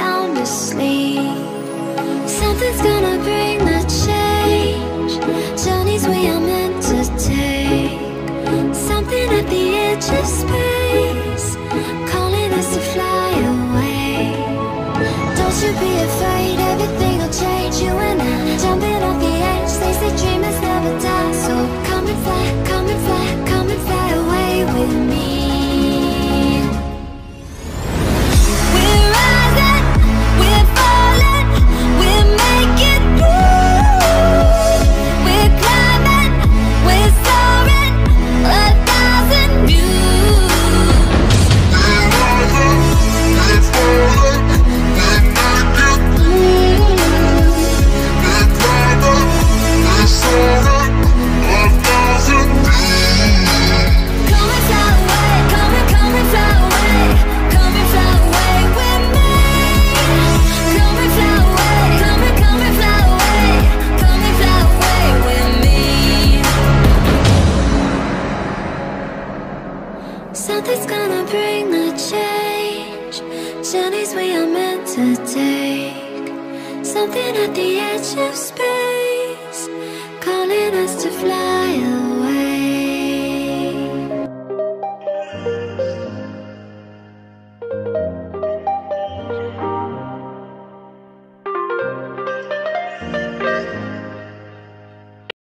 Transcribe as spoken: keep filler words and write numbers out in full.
sound asleep. Something's gonna bring the change. Journeys we are meant to take. Something at the edge of space, calling us to fly away. Don't you be afraid, everything will change. You and I, jumping off the edge. They say dreamers never die. So come and fly, come and fly, come and fly away with me. We're rising, we're falling, we're making through. We're climbing, we're soaring, a thousand views. We're rising, we're falling, we're making through. We're climbing, we're soaring, a thousand views. Come and fly away, come and come and fly away, come and fly away with me. Come and fly away, come and come and fly away, come and fly away with me. Something's gonna bring the change. Journeys we are meant to take. Something at the edge of space, calling us to fly